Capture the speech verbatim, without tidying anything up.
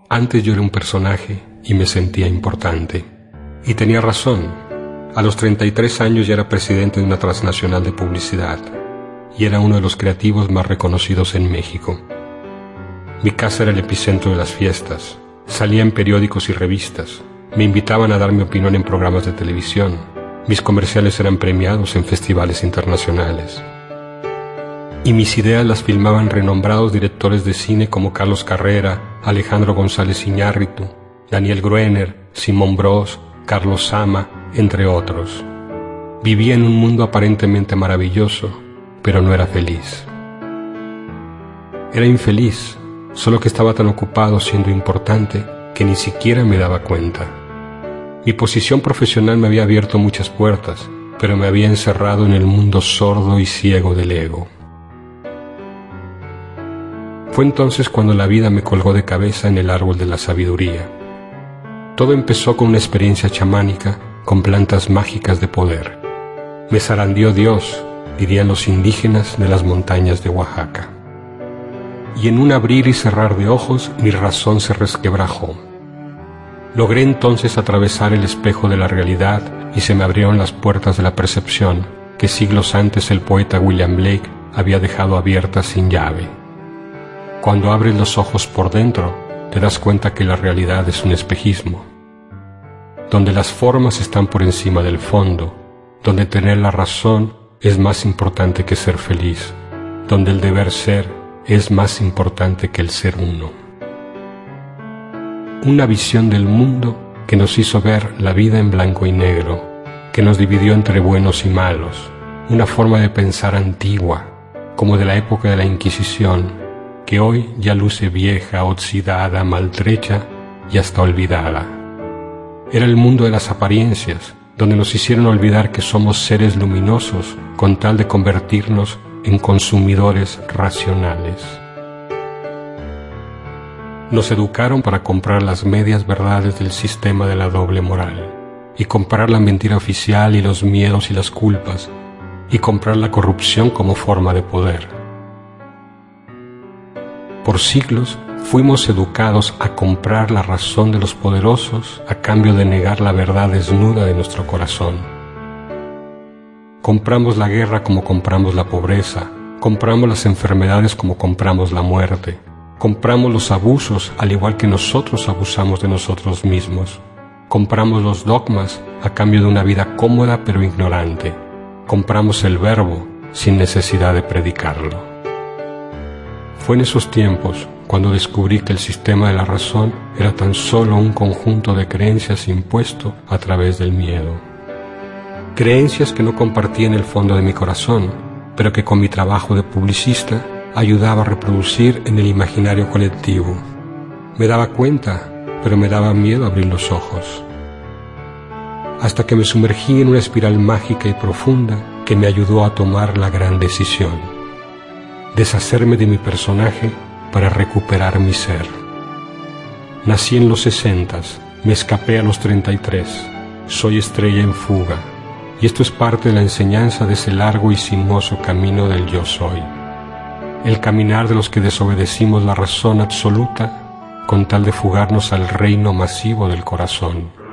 Antes yo era un personaje y me sentía importante. Y tenía razón. A los treinta y tres años ya era presidente de una transnacional de publicidad y era uno de los creativos más reconocidos en México. Mi casa era el epicentro de las fiestas. Salía en periódicos y revistas. Me invitaban a dar mi opinión en programas de televisión. Mis comerciales eran premiados en festivales internacionales. Y mis ideas las filmaban renombrados directores de cine como Carlos Carrera, Alejandro González Iñárritu, Daniel Gruener, Simón Bros, Carlos Sama, entre otros. Vivía en un mundo aparentemente maravilloso, pero no era feliz. Era infeliz, solo que estaba tan ocupado siendo importante que ni siquiera me daba cuenta. Mi posición profesional me había abierto muchas puertas, pero me había encerrado en el mundo sordo y ciego del ego. Fue entonces cuando la vida me colgó de cabeza en el árbol de la sabiduría. Todo empezó con una experiencia chamánica con plantas mágicas de poder. Me zarandeó Dios, dirían los indígenas de las montañas de Oaxaca. Y en un abrir y cerrar de ojos mi razón se resquebrajó. Logré entonces atravesar el espejo de la realidad y se me abrieron las puertas de la percepción que siglos antes el poeta William Blake había dejado abiertas sin llave. Cuando abres los ojos por dentro, te das cuenta que la realidad es un espejismo, donde las formas están por encima del fondo, donde tener la razón es más importante que ser feliz, donde el deber ser es más importante que el ser uno. Una visión del mundo que nos hizo ver la vida en blanco y negro, que nos dividió entre buenos y malos, una forma de pensar antigua, como de la época de la Inquisición, que hoy ya luce vieja, oxidada, maltrecha y hasta olvidada. Era el mundo de las apariencias, donde nos hicieron olvidar que somos seres luminosos con tal de convertirnos en consumidores racionales. Nos educaron para comprar las medias verdades del sistema de la doble moral, y comprar la mentira oficial y los miedos y las culpas, y comprar la corrupción como forma de poder. Por siglos fuimos educados a comprar la razón de los poderosos a cambio de negar la verdad desnuda de nuestro corazón. Compramos la guerra como compramos la pobreza, compramos las enfermedades como compramos la muerte, compramos los abusos al igual que nosotros abusamos de nosotros mismos, compramos los dogmas a cambio de una vida cómoda pero ignorante, compramos el verbo sin necesidad de predicarlo. Fue en esos tiempos cuando descubrí que el sistema de la razón era tan solo un conjunto de creencias impuesto a través del miedo. Creencias que no compartía en el fondo de mi corazón, pero que con mi trabajo de publicista ayudaba a reproducir en el imaginario colectivo. Me daba cuenta, pero me daba miedo abrir los ojos. Hasta que me sumergí en una espiral mágica y profunda que me ayudó a tomar la gran decisión: deshacerme de mi personaje para recuperar mi ser. Nací en los sesentas, me escapé a los treinta y tres, soy estrella en fuga, y esto es parte de la enseñanza de ese largo y sinuoso camino del yo soy. El caminar de los que desobedecimos la razón absoluta con tal de fugarnos al reino masivo del corazón.